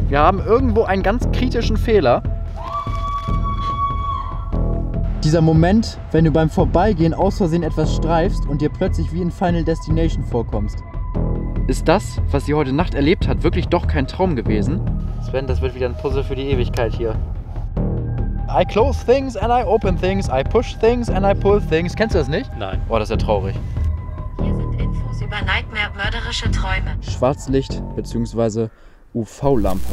Wir haben irgendwo einen ganz kritischen Fehler. Dieser Moment, wenn du beim Vorbeigehen aus Versehen etwas streifst und dir plötzlich wie in Final Destination vorkommst. Ist das, was sie heute Nacht erlebt hat, wirklich doch kein Traum gewesen? Sven, das wird wieder ein Puzzle für die Ewigkeit hier. I close things and I open things, I push things and I pull things. Kennst du das nicht? Nein. Oh, das ist ja traurig. Hier sind Infos über Nightmare, mörderische Träume. Schwarzlicht bzw. UV-Lampe.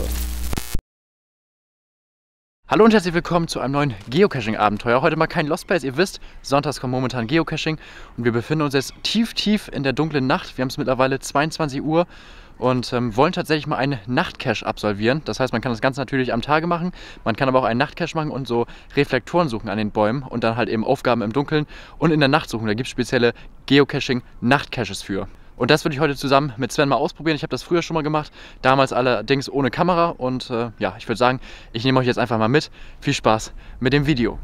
Hallo und herzlich willkommen zu einem neuen Geocaching-Abenteuer. Heute mal kein Lost Place. Ihr wisst, sonntags kommt momentan Geocaching und wir befinden uns jetzt tief in der dunklen Nacht. Wir haben es mittlerweile 22 Uhr und wollen tatsächlich mal einen Nachtcache absolvieren. Das heißt, man kann das Ganze natürlich am Tage machen, man kann aber auch einen Nachtcache machen und so Reflektoren suchen an den Bäumen und dann halt eben Aufgaben im Dunkeln und in der Nacht suchen. Da gibt es spezielle Geocaching-Nachtcaches für. Und das würde ich heute zusammen mit Sven mal ausprobieren. Ich habe das früher schon mal gemacht, damals allerdings ohne Kamera. Und ja, ich würde sagen, ich nehme euch jetzt einfach mal mit. Viel Spaß mit dem Video.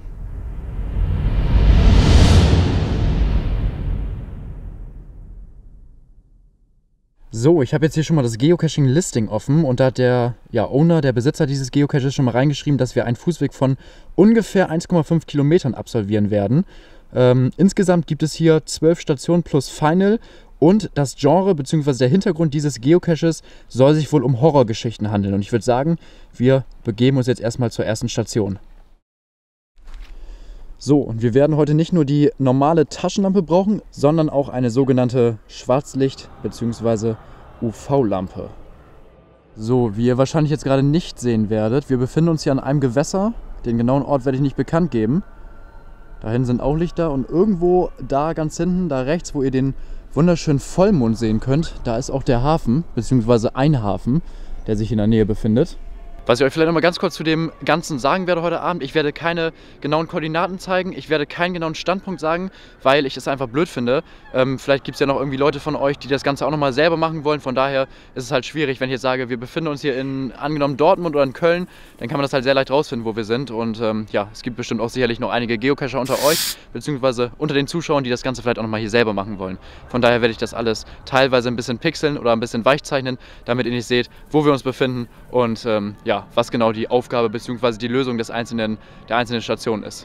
So, ich habe jetzt hier schon mal das Geocaching-Listing offen und da hat der Owner, der Besitzer dieses Geocaches schon mal reingeschrieben, dass wir einen Fußweg von ungefähr 1,5 Kilometern absolvieren werden. Insgesamt gibt es hier 12 Stationen plus Final. Und das Genre bzw. der Hintergrund dieses Geocaches soll sich wohl um Horrorgeschichten handeln. Und ich würde sagen, wir begeben uns jetzt erstmal zur ersten Station. So, und wir werden heute nicht nur die normale Taschenlampe brauchen, sondern auch eine sogenannte Schwarzlicht- bzw. UV-Lampe. So, wie ihr wahrscheinlich jetzt gerade nicht sehen werdet, wir befinden uns hier an einem Gewässer. Den genauen Ort werde ich nicht bekannt geben. Da hinten sind auch Lichter und irgendwo da ganz hinten, da rechts, wo ihr den wunderschönen Vollmond sehen könnt, da ist auch der Hafen, beziehungsweise ein Hafen, der sich in der Nähe befindet. Was ich euch vielleicht noch mal ganz kurz zu dem Ganzen sagen werde heute Abend, ich werde keine genauen Koordinaten zeigen, ich werde keinen genauen Standpunkt sagen, weil ich es einfach blöd finde. Vielleicht gibt es ja noch irgendwie Leute von euch, die das Ganze auch noch mal selber machen wollen, von daher ist es halt schwierig, wenn ich jetzt sage, wir befinden uns hier in, angenommen Dortmund oder in Köln, dann kann man das halt sehr leicht rausfinden, wo wir sind und ja, es gibt bestimmt auch sicherlich noch einige Geocacher unter euch, beziehungsweise unter den Zuschauern, die das Ganze vielleicht auch noch mal hier selber machen wollen. Von daher werde ich das alles teilweise ein bisschen pixeln oder ein bisschen weichzeichnen, damit ihr nicht seht, wo wir uns befinden und ja, was genau die Aufgabe bzw. die Lösung der einzelnen Station ist.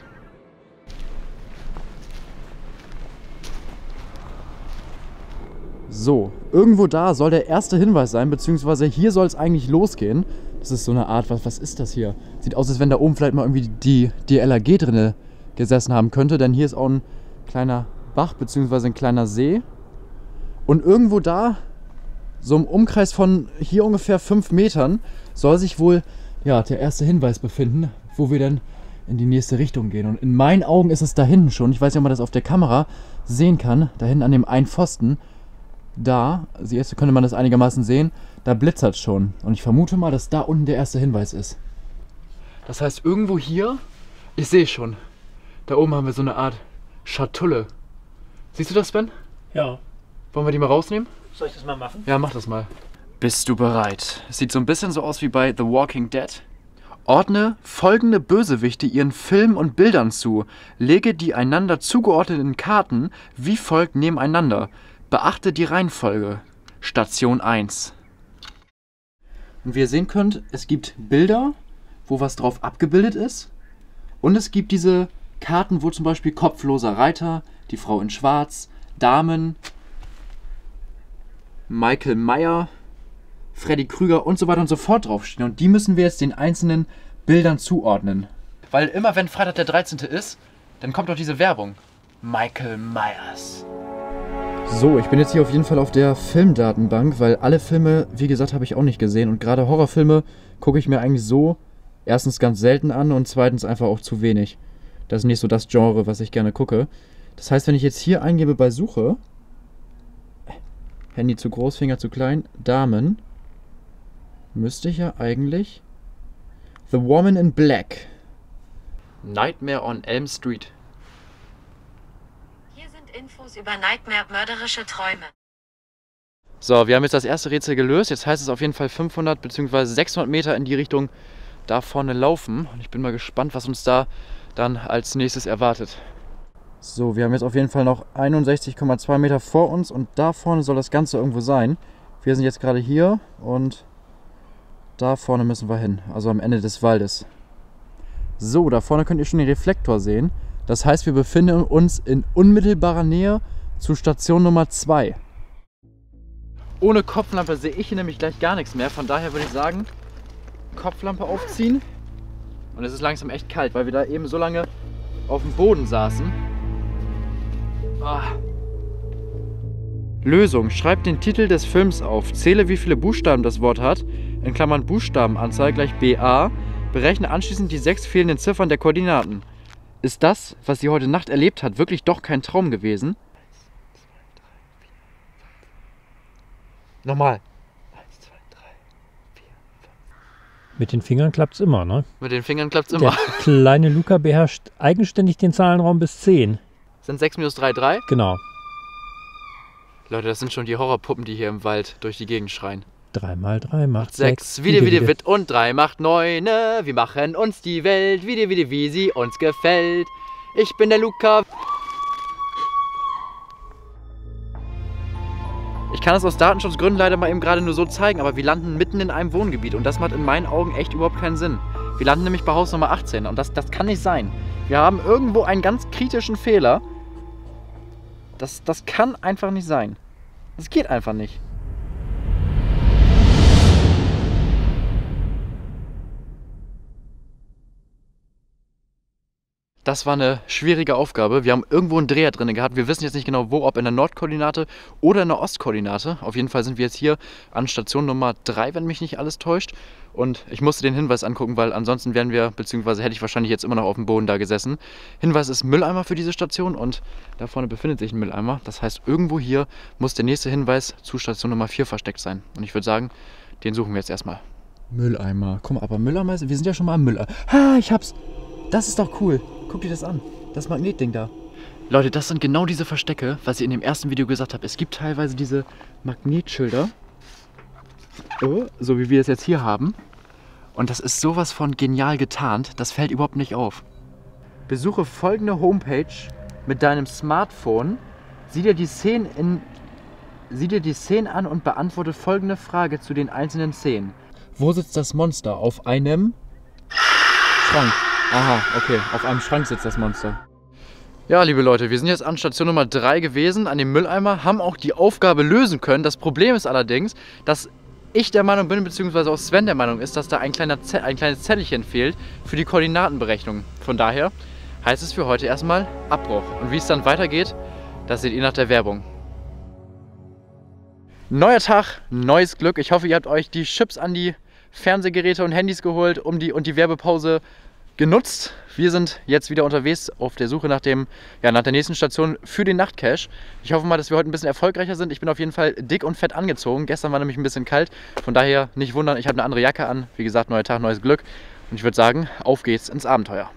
So, irgendwo da soll der erste Hinweis sein, beziehungsweise hier soll es eigentlich losgehen. Das ist so eine Art, was ist das hier? Sieht aus, als wenn da oben vielleicht mal irgendwie die LAG drin gesessen haben könnte, denn hier ist auch ein kleiner Bach bzw. ein kleiner See. Und irgendwo da, so im Umkreis von hier ungefähr 5 Metern, soll sich wohl der erste Hinweis befinden, wo wir dann in die nächste Richtung gehen. Und in meinen Augen ist es da hinten schon. Ich weiß nicht, ob man das auf der Kamera sehen kann. Da hinten an dem einen Pfosten, da, jetzt könnte man das einigermaßen sehen, da blitzert schon. Und ich vermute mal, dass da unten der erste Hinweis ist. Das heißt, irgendwo hier, ich sehe schon, da oben haben wir so eine Art Schatulle. Siehst du das, Sven? Ja. Wollen wir die mal rausnehmen? Soll ich das mal machen? Ja, mach das mal. Bist du bereit? Sieht so ein bisschen so aus wie bei The Walking Dead. Ordne folgende Bösewichte ihren Filmen und Bildern zu. Lege die einander zugeordneten Karten wie folgt nebeneinander. Beachte die Reihenfolge. Station 1. Und wie ihr sehen könnt, es gibt Bilder, wo was drauf abgebildet ist. Und es gibt diese Karten, wo zum Beispiel kopfloser Reiter, die Frau in Schwarz, Damen, Michael Meyer, Freddy Krüger und so weiter und so fort draufstehen. Und die müssen wir jetzt den einzelnen Bildern zuordnen. Weil immer wenn Freitag der 13. ist, dann kommt doch diese Werbung. Michael Myers. So, ich bin jetzt hier auf jeden Fall auf der Filmdatenbank, weil alle Filme, wie gesagt, habe ich auch nicht gesehen. Und gerade Horrorfilme gucke ich mir eigentlich so erstens ganz selten an und zweitens einfach auch zu wenig. Das ist nicht so das Genre, was ich gerne gucke. Das heißt, wenn ich jetzt hier eingebe bei Suche, Handy zu groß, Finger zu klein, Damen, müsste ich ja eigentlich The Woman in Black. Nightmare on Elm Street. Hier sind Infos über Nightmare, mörderische Träume. So, wir haben jetzt das erste Rätsel gelöst. Jetzt heißt es auf jeden Fall 500 bzw. 600 Meter in die Richtung da vorne laufen. Und ich bin mal gespannt, was uns da dann als nächstes erwartet. So, wir haben jetzt auf jeden Fall noch 61,2 Meter vor uns und da vorne soll das Ganze irgendwo sein. Wir sind jetzt gerade hier und Da vorne müssen wir hin, also am Ende des Waldes. So, da vorne könnt ihr schon den Reflektor sehen. Das heißt, wir befinden uns in unmittelbarer Nähe zu Station Nummer 2. Ohne Kopflampe sehe ich hier nämlich gleich gar nichts mehr. Von daher würde ich sagen, Kopflampe aufziehen. Und es ist langsam echt kalt, weil wir da eben so lange auf dem Boden saßen. Lösung. Schreibt den Titel des Films auf. Zähle, wie viele Buchstaben das Wort hat. In Klammern Buchstabenanzahl gleich BA. Berechne anschließend die 6 fehlenden Ziffern der Koordinaten. Ist das, was sie heute Nacht erlebt hat, wirklich doch kein Traum gewesen? 1, 2, 3, 4, 5. Nochmal. 1, 2, 3, 4, 5. Mit den Fingern klappt es immer, ne? Mit den Fingern klappt es immer. Der kleine Luca beherrscht eigenständig den Zahlenraum bis 10. Sind 6 minus 3, 3? Genau. Leute, das sind schon die Horrorpuppen, die hier im Wald durch die Gegend schreien. 3 mal 3 macht 6. Wie Witt und 3 macht 9. Wir machen uns die Welt, wie sie uns gefällt. Ich bin der Luca. Ich kann es aus Datenschutzgründen leider mal eben gerade nur so zeigen, aber wir landen mitten in einem Wohngebiet und das macht in meinen Augen echt überhaupt keinen Sinn. Wir landen nämlich bei Haus Nummer 18 und das kann nicht sein. Wir haben irgendwo einen ganz kritischen Fehler. Das kann einfach nicht sein. Das geht einfach nicht. Das war eine schwierige Aufgabe. Wir haben irgendwo einen Dreher drin gehabt. Wir wissen jetzt nicht genau wo, ob in der Nordkoordinate oder in der Ostkoordinate. Auf jeden Fall sind wir jetzt hier an Station Nummer 3, wenn mich nicht alles täuscht. Und ich musste den Hinweis angucken, weil ansonsten wären wir, beziehungsweise hätte ich wahrscheinlich jetzt immer noch auf dem Boden da gesessen. Hinweis ist Mülleimer für diese Station und da vorne befindet sich ein Mülleimer. Das heißt, irgendwo hier muss der nächste Hinweis zu Station Nummer 4 versteckt sein. Und ich würde sagen, den suchen wir jetzt erstmal. Mülleimer. Guck mal, aber Mülleimer ist, wir sind ja schon mal am Mülleimer. Ha, ich hab's. Das ist doch cool. Guck dir das an. Das Magnetding da. Leute, das sind genau diese Verstecke, was ich in dem ersten Video gesagt habe. Es gibt teilweise diese Magnetschilder. So wie wir es jetzt hier haben. Und das ist sowas von genial getarnt. Das fällt überhaupt nicht auf. Besuche folgende Homepage mit deinem Smartphone. Sieh dir die Szenen an und beantworte folgende Frage zu den einzelnen Szenen. Wo sitzt das Monster? Auf einem Schrank. Aha, okay. Auf einem Schrank sitzt das Monster. Ja, liebe Leute, wir sind jetzt an Station Nummer 3 gewesen, an dem Mülleimer, haben auch die Aufgabe lösen können. Das Problem ist allerdings, dass ich der Meinung bin, beziehungsweise auch Sven der Meinung ist, dass da ein kleines Zettelchen fehlt für die Koordinatenberechnung. Von daher heißt es für heute erstmal Abbruch. Und wie es dann weitergeht, das seht ihr nach der Werbung. Neuer Tag, neues Glück. Ich hoffe, ihr habt euch die Chips an die Fernsehgeräte und Handys geholt und die Werbepause genutzt. Wir sind jetzt wieder unterwegs auf der Suche nach der nächsten Station für den Nachtcache. Ich hoffe mal, dass wir heute ein bisschen erfolgreicher sind. Ich bin auf jeden Fall dick und fett angezogen. Gestern war nämlich ein bisschen kalt. Von daher nicht wundern, ich habe eine andere Jacke an. Wie gesagt, neuer Tag, neues Glück. Und ich würde sagen, auf geht's ins Abenteuer.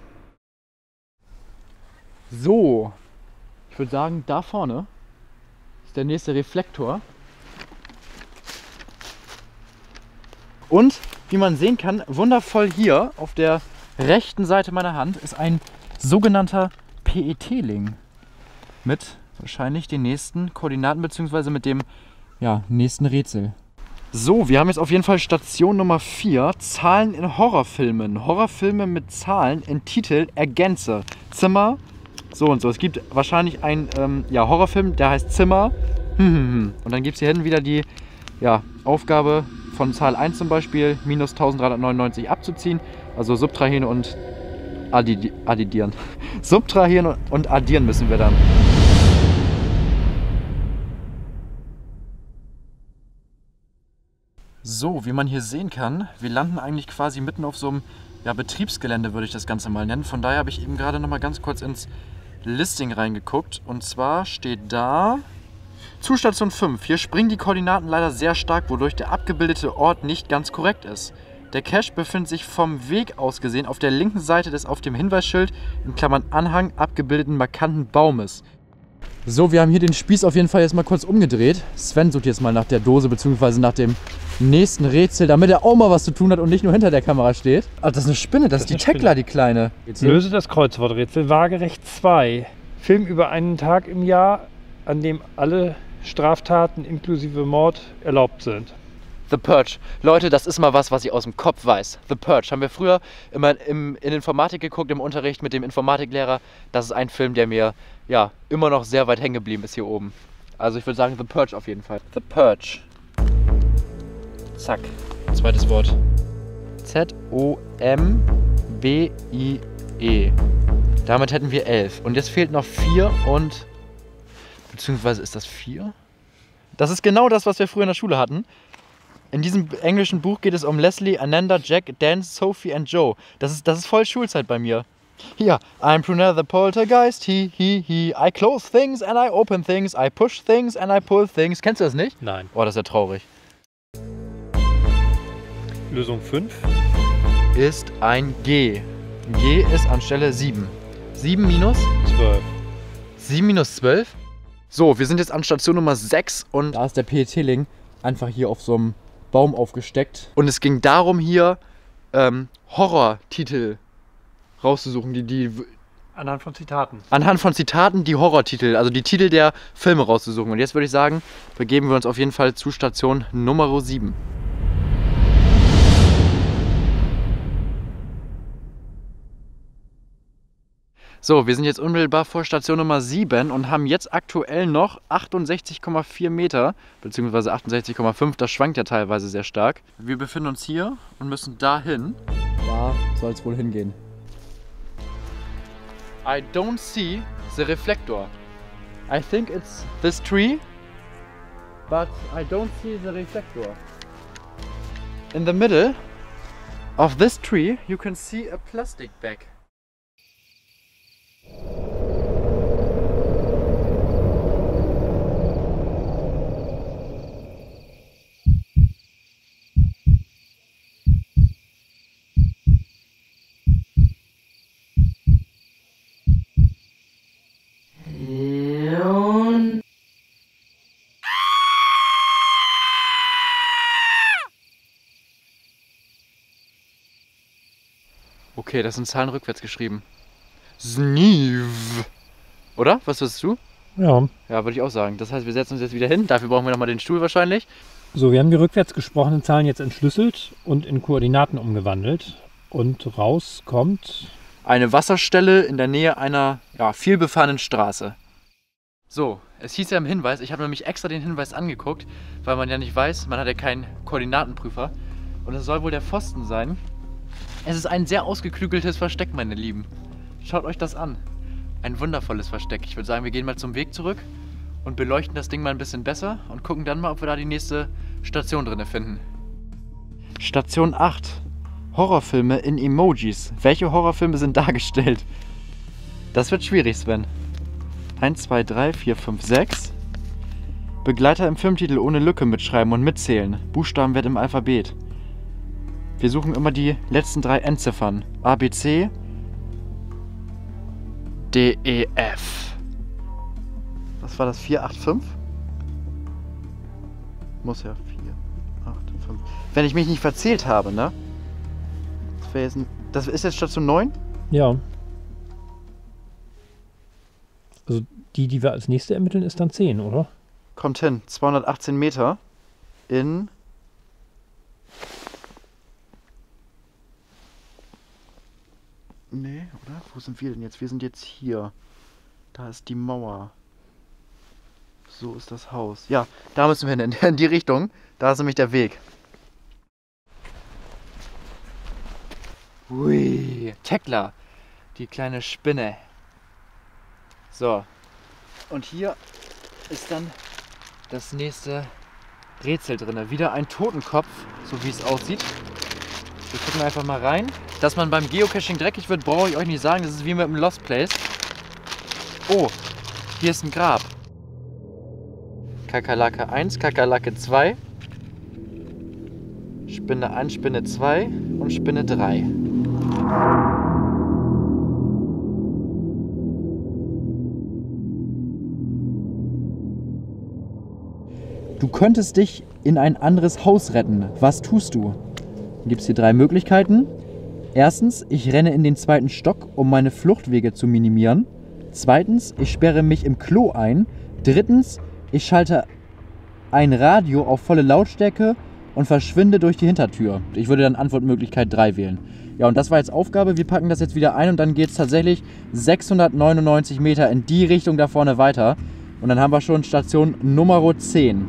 So, ich würde sagen, da vorne ist der nächste Reflektor. Und wie man sehen kann, wundervoll hier auf der rechten Seite meiner Hand ist ein sogenannter PET-Ling mit wahrscheinlich den nächsten Koordinaten bzw. mit dem nächsten Rätsel. So, wir haben jetzt auf jeden Fall Station Nummer 4, Zahlen in Horrorfilmen. Horrorfilme mit Zahlen in Titel ergänze. Zimmer, so und so. Es gibt wahrscheinlich einen Horrorfilm, der heißt Zimmer. Und dann gibt es hier hinten wieder die Aufgabe von Zahl 1 zum Beispiel, minus 1399 abzuziehen. Also subtrahieren und addieren. Subtrahieren und addieren müssen wir dann. So, wie man hier sehen kann, wir landen eigentlich quasi mitten auf so einem Betriebsgelände, würde ich das Ganze mal nennen. Von daher habe ich eben gerade noch mal ganz kurz ins Listing reingeguckt. Und zwar steht da zu Station 5. Hier springen die Koordinaten leider sehr stark, wodurch der abgebildete Ort nicht ganz korrekt ist. Der Cache befindet sich vom Weg aus gesehen auf der linken Seite des auf dem Hinweisschild in Klammern Anhang abgebildeten markanten Baumes. So, wir haben hier den Spieß auf jeden Fall jetzt mal kurz umgedreht. Sven sucht jetzt mal nach der Dose bzw. nach dem nächsten Rätsel, damit er auch mal was zu tun hat und nicht nur hinter der Kamera steht. Ah, das ist eine Spinne, das ist die Tekla, die kleine. Löse das Kreuzworträtsel waagerecht 2. Film über einen Tag im Jahr, an dem alle Straftaten inklusive Mord erlaubt sind. The Purge. Leute, das ist mal was ich aus dem Kopf weiß. The Purge. Haben wir früher immer in Informatik geguckt, im Unterricht mit dem Informatiklehrer. Das ist ein Film, der mir ja immer noch sehr weit hängen geblieben ist hier oben. Also ich würde sagen The Purge auf jeden Fall. The Purge. Zack. Zweites Wort. Z-O-M-B-I-E. Damit hätten wir 11. Und jetzt fehlt noch 4 und... Beziehungsweise ist das 4? Das ist genau das, was wir früher in der Schule hatten. In diesem englischen Buch geht es um Leslie, Ananda, Jack, Dan, Sophie und Joe. Das ist voll Schulzeit bei mir. Hier, I'm Prunella the Poltergeist, he. I close things and I open things, I push things and I pull things. Kennst du das nicht? Nein. Oh, das ist ja traurig. Lösung 5 ist ein G. G ist anstelle 7. 7 minus? 12. 7 minus 12? So, wir sind jetzt an Station Nummer 6 und da ist der PET-Ling einfach hier auf so einem Baum aufgesteckt. Und es ging darum, hier Horrortitel rauszusuchen, die Anhand von Zitaten. Anhand von Zitaten die Horrortitel, also die Titel der Filme rauszusuchen. Und jetzt würde ich sagen, begeben wir uns auf jeden Fall zu Station Nummer 7. So, wir sind jetzt unmittelbar vor Station Nummer 7 und haben jetzt aktuell noch 68,4 Meter, beziehungsweise 68,5, das schwankt ja teilweise sehr stark. Wir befinden uns hier und müssen dahin. Da soll es wohl hingehen. I don't see the reflector. I think it's this tree, but I don't see the reflector. In the middle of this tree you can see a plastic bag. Okay, das sind Zahlen rückwärts geschrieben. Sneeve. Oder? Was wirst du? Ja. Ja, würde ich auch sagen. Das heißt, wir setzen uns jetzt wieder hin. Dafür brauchen wir nochmal den Stuhl wahrscheinlich. So, wir haben die rückwärts gesprochenen Zahlen jetzt entschlüsselt und in Koordinaten umgewandelt. Und raus kommt... eine Wasserstelle in der Nähe einer vielbefahrenen Straße. So, es hieß ja im Hinweis, ich habe nämlich extra den Hinweis angeguckt, weil man ja nicht weiß, man hat ja keinen Koordinatenprüfer. Und es soll wohl der Pfosten sein. Es ist ein sehr ausgeklügeltes Versteck, meine Lieben. Schaut euch das an. Ein wundervolles Versteck. Ich würde sagen, wir gehen mal zum Weg zurück und beleuchten das Ding mal ein bisschen besser und gucken dann mal, ob wir da die nächste Station drin finden. Station 8. Horrorfilme in Emojis. Welche Horrorfilme sind dargestellt? Das wird schwierig, Sven. 1, 2, 3, 4, 5, 6. Begleiter im Filmtitel ohne Lücke mitschreiben und mitzählen. Buchstabenwert im Alphabet. Wir suchen immer die letzten 3 Endziffern. A, B, C, D, E, F. Was war das? 4, 8, 5? Muss ja 4, 8, 5. Wenn ich mich nicht verzählt habe, ne? Das ist jetzt Station 9? Ja. Also die wir als nächste ermitteln, ist dann 10, oder? Kommt hin. 218 Meter in... Nee, oder? Wo sind wir denn jetzt? Wir sind jetzt hier. Da ist die Mauer. So ist das Haus. Ja, da müssen wir hin. In die Richtung. Da ist nämlich der Weg. Ui, Tekla. Die kleine Spinne. So. Und hier ist dann das nächste Rätsel drin. Wieder ein Totenkopf, so wie es aussieht. Wir gucken einfach mal rein. Dass man beim Geocaching dreckig wird, brauche ich euch nicht sagen. Das ist wie mit dem Lost Place. Oh, hier ist ein Grab. Kakerlake 1, Kakerlake 2. Spinne 1, Spinne 2 und Spinne 3. Du könntest dich in ein anderes Haus retten. Was tust du? Gibt es hier 3 Möglichkeiten. Erstens, ich renne in den 2. Stock, um meine Fluchtwege zu minimieren. Zweitens, ich sperre mich im Klo ein. Drittens, ich schalte ein Radio auf volle Lautstärke und verschwinde durch die Hintertür. Ich würde dann Antwortmöglichkeit 3 wählen. Ja, und das war jetzt Aufgabe. Wir packen das jetzt wieder ein und dann geht es tatsächlich 699 Meter in die Richtung da vorne weiter. Und dann haben wir schon Station Nummer 10.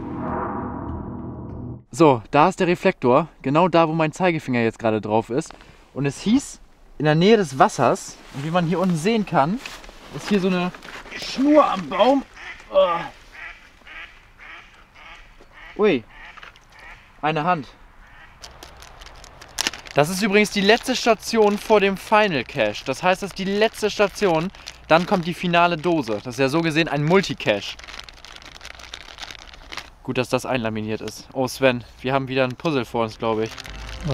So, da ist der Reflektor, genau da, wo mein Zeigefinger jetzt gerade drauf ist. Und es hieß, in der Nähe des Wassers, und wie man hier unten sehen kann, ist hier so eine Schnur am Baum. Ui, eine Hand. Das ist übrigens die letzte Station vor dem Final Cache. Das heißt, das ist die letzte Station, dann kommt die finale Dose. Das ist ja so gesehen ein Multicache. Gut, dass das einlaminiert ist. Oh Sven, wir haben wieder ein Puzzle vor uns, glaube ich. Ja.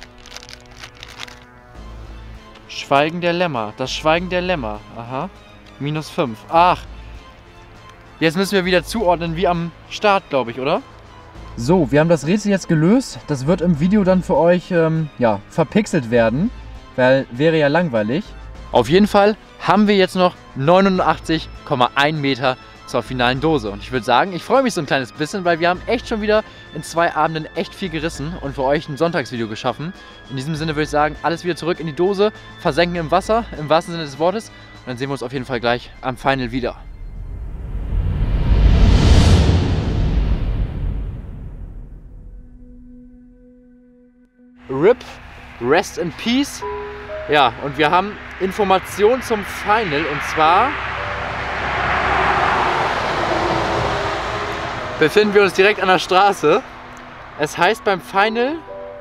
Schweigen der Lämmer. Das Schweigen der Lämmer. Aha. -5. Ach. Jetzt müssen wir wieder zuordnen wie am Start, glaube ich, oder? So, wir haben das Rätsel jetzt gelöst. Das wird im Video dann für euch ja, verpixelt werden, weil wäre ja langweilig. Auf jeden Fall haben wir jetzt noch 89,1 Meter zur finalen Dose. Und ich würde sagen, ich freue mich so ein kleines bisschen, weil wir haben echt schon wieder in 2 Abenden echt viel gerissen und für euch ein Sonntagsvideo geschaffen. In diesem Sinne würde ich sagen, alles wieder zurück in die Dose, versenken im Wasser, im wahrsten Sinne des Wortes. Und dann sehen wir uns auf jeden Fall gleich am Final wieder. RIP, Rest in Peace. Ja, und wir haben Informationen zum Final und zwar befinden wir uns direkt an der Straße. Es heißt beim Final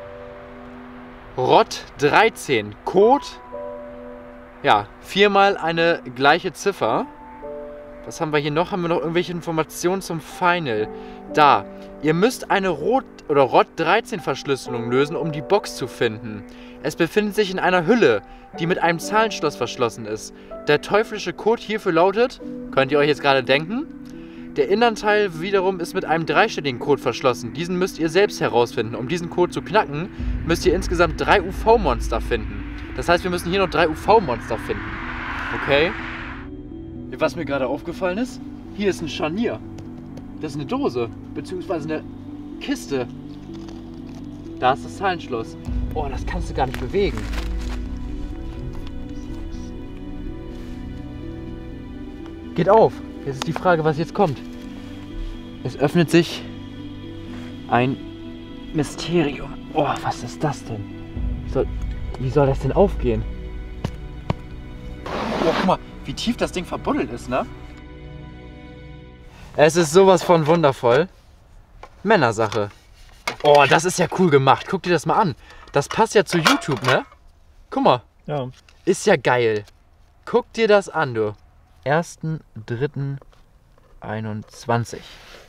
ROT 13. Code, ja, 4-mal eine gleiche Ziffer. Was haben wir hier noch? Haben wir noch irgendwelche Informationen zum Final? Da. Ihr müsst eine ROT 13 Verschlüsselung lösen, um die Box zu finden. Es befindet sich in einer Hülle, die mit einem Zahlenschloss verschlossen ist. Der teuflische Code hierfür lautet, könnt ihr euch jetzt gerade denken, der Innenteil wiederum ist mit einem dreistelligen Code verschlossen. Diesen müsst ihr selbst herausfinden. Um diesen Code zu knacken, müsst ihr insgesamt 3 UV-Monster finden. Das heißt, wir müssen hier noch 3 UV-Monster finden. Okay? Was mir gerade aufgefallen ist, hier ist ein Scharnier. Das ist eine Dose, beziehungsweise eine Kiste. Da ist das Zahlenschloss. Oh, das kannst du gar nicht bewegen. Geht auf. Jetzt ist die Frage, was jetzt kommt. Es öffnet sich ein Mysterium. Oh, was ist das denn? Wie soll das denn aufgehen? Oh, guck mal, wie tief das Ding verbuddelt ist, ne? Es ist sowas von wundervoll. Männersache. Oh, das ist ja cool gemacht. Guck dir das mal an. Das passt ja zu YouTube, ne? Guck mal. Ja. Ist ja geil. Guck dir das an, du. 1.3.21.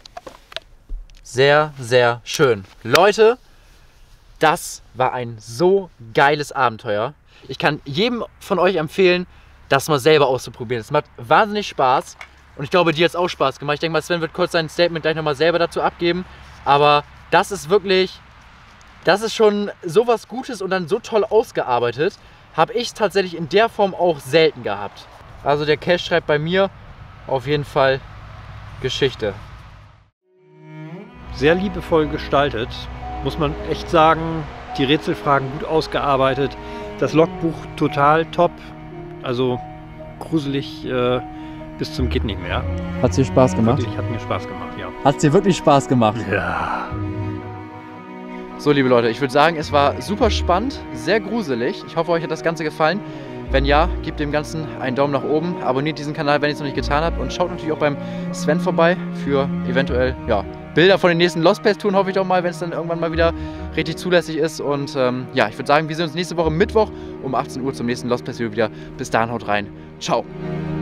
Sehr, sehr schön. Leute, das war ein so geiles Abenteuer. Ich kann jedem von euch empfehlen, das mal selber auszuprobieren. Es macht wahnsinnig Spaß. Und ich glaube, dir hat es auch Spaß gemacht. Ich denke mal, Sven wird kurz sein Statement gleich nochmal selber dazu abgeben. Aber das ist wirklich, das ist schon sowas Gutes und dann so toll ausgearbeitet. Habe ich tatsächlich in der Form auch selten gehabt. Also der Cache schreibt bei mir auf jeden Fall Geschichte. Sehr liebevoll gestaltet, muss man echt sagen. Die Rätselfragen gut ausgearbeitet. Das Logbuch total top. Also gruselig bis zum geht nicht mehr. Hat es dir Spaß gemacht? Wirklich, hat mir Spaß gemacht, ja. Hat es dir wirklich Spaß gemacht? Ja. So, liebe Leute, ich würde sagen, es war super spannend, sehr gruselig. Ich hoffe, euch hat das Ganze gefallen. Wenn ja, gebt dem Ganzen einen Daumen nach oben, abonniert diesen Kanal, wenn ihr es noch nicht getan habt und schaut natürlich auch beim Sven vorbei für eventuell ja, Bilder von den nächsten Lost Place Touren, hoffe ich doch mal, wenn es dann irgendwann mal wieder richtig zulässig ist. Und ja, ich würde sagen, wir sehen uns nächste Woche Mittwoch um 18 Uhr zum nächsten Lost Place Video wieder. Bis dahin, haut rein. Ciao.